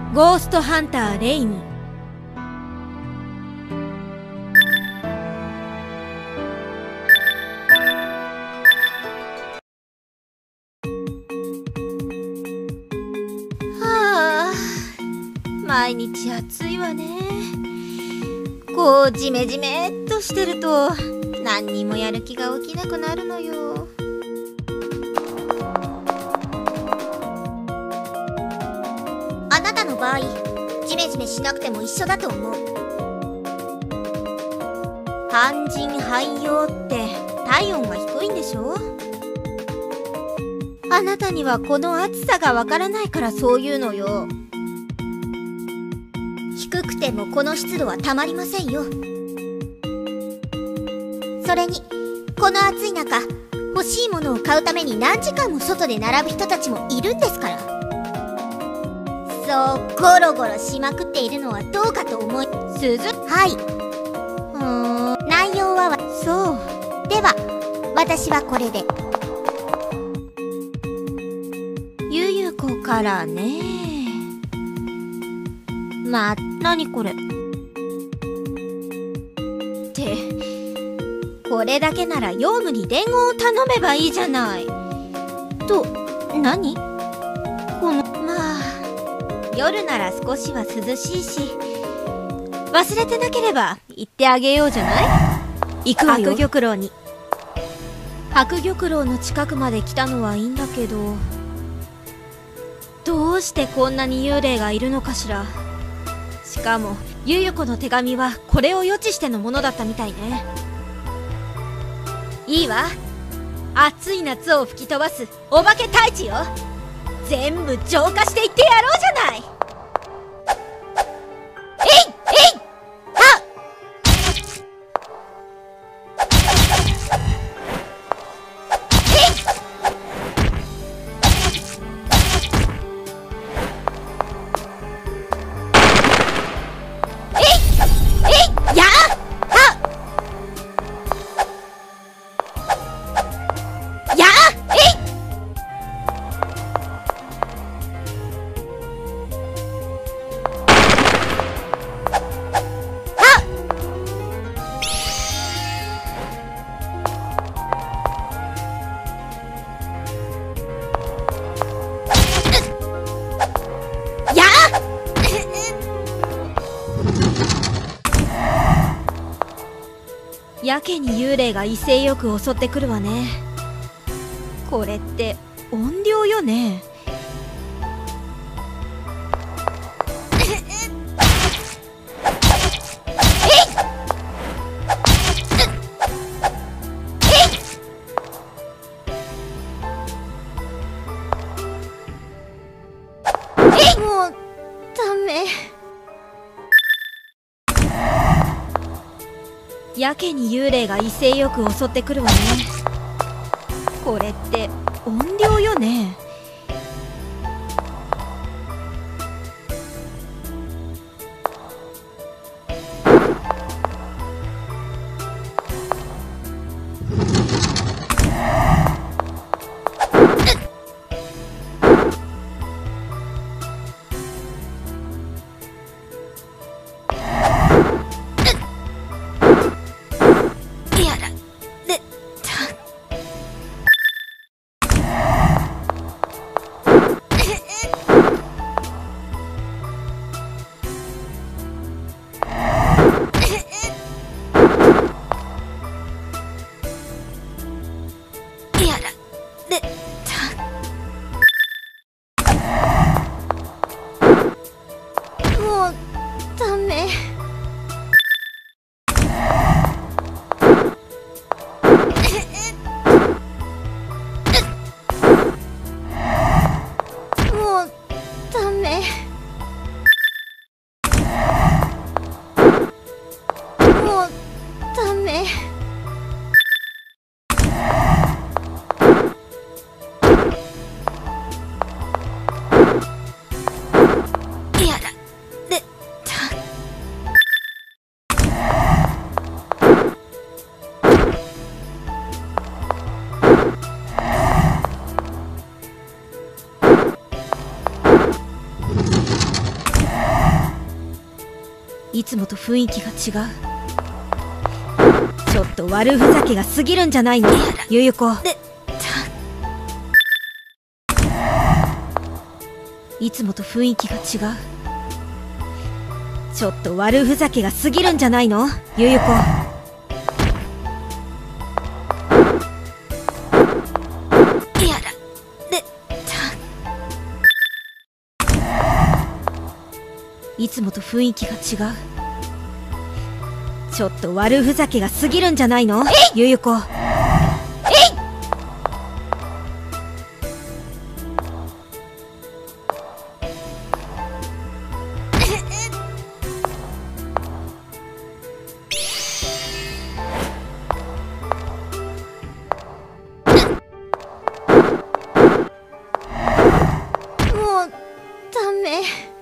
ゴーストハンターレイム。はあ、毎日暑いわね。こうジメジメっとしてると何にもやる気が起きなくなるのよ。 あなたの場合、ジメジメしなくても一緒だと思う。 半人半陽って体温が低いんでしょ。あなたにはこの暑さがわからないからそういうのよ。 低くてもこの湿度はたまりませんよ。それにこの暑い中、欲しいものを買うために何時間も外で並ぶ人たちもいるんですから。そうゴロゴロしまくっているのはどうかと思い。はい。内容はそうでは私はこれで。 ゆゆこからね。まあ、何これってこれだけならヨウムに伝言を頼めばいいじゃないと。何この、まあ夜なら少しは涼しいし、忘れてなければ言ってあげようじゃない。行くわよ。白玉楼に。白玉楼の近くまで来たのはいいんだけど、どうしてこんなに幽霊がいるのかしら。しかもゆゆこの手紙はこれを予知してのものだったみたいね。いいわ、暑い夏を吹き飛ばすお化け退治よ。全部浄化していってやろうじゃない。やけに幽霊が威勢よく襲ってくるわね。これって怨霊よね。もうダメ。やけに幽霊が威勢よく襲ってくるわね。これって怨霊よね。 いつもと雰囲気が違う。ちょっと悪ふざけが過ぎるんじゃないのゆゆ子。いつもと雰囲気が違う。ちょっと悪ふざけが過ぎるんじゃないのゆゆ子。いつもと雰囲気が違う。ちょっと悪ふざけが過ぎるんじゃないのゆゆ子。 もうダメ。